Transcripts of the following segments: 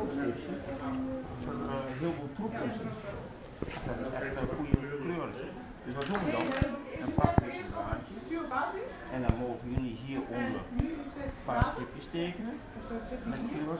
stiftje. Dat er heel veel troep in zit. Dat het echt een goede kleur is. Dus wat doen we dan? Dan pakken we een draadje. En dan mogen jullie hieronder een paar stipjes tekenen. Met kleur.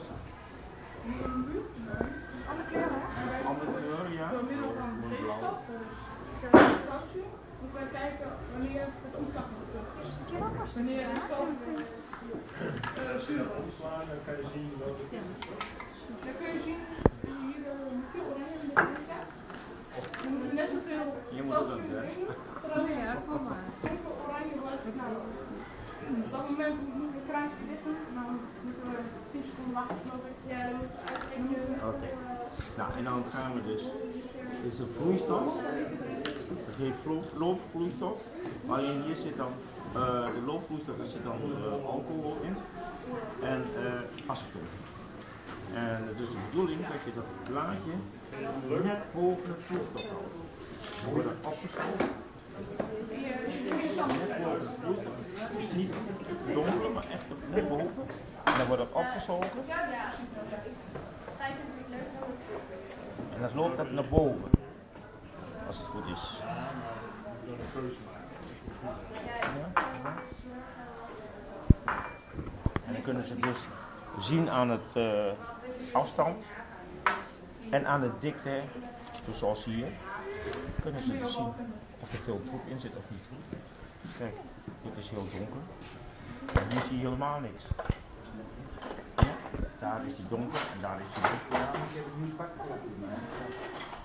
Andere kleuren, ja. Door middel van blauw. Moeten wij kijken wanneer het omslag moet terug. Wanneer de stof zuur is. Dan kan je zien wat het is. Dan kun je zien hier veel oranje in de kijken. Je moet net zoveel stoofzuur in. Ja, kom maar. Enkel oranje blijft houden. Op dat moment moeten we het kraampje dicht doen. Dan moeten we 10 seconden wachten, geloof ik. Ja, dan moeten we uitrekenen. Oké. Nou, en dan gaan we dus. Dit is een vloeistof. Dat geeft loopvloeistof. Alleen hier zit dan de loopvloeistof, daar zit dan alcohol in. En aceton. En het is de bedoeling dat je dat plaatje net boven de vloeistof houdt. Dan wordt dat opgezogen. Net boven de vloeistof. Dus niet donker, maar echt net boven. En dan wordt dat opgezogen. En dan loopt dat naar boven. Als het goed is. Ja. En dan kunnen ze dus zien aan het afstand en aan de dikte, dus zoals hier, kunnen ze dus zien of er veel troep in zit of niet. Kijk, dit is heel donker. En hier zie je helemaal niks. Ja, daar is die donker en daar is die licht.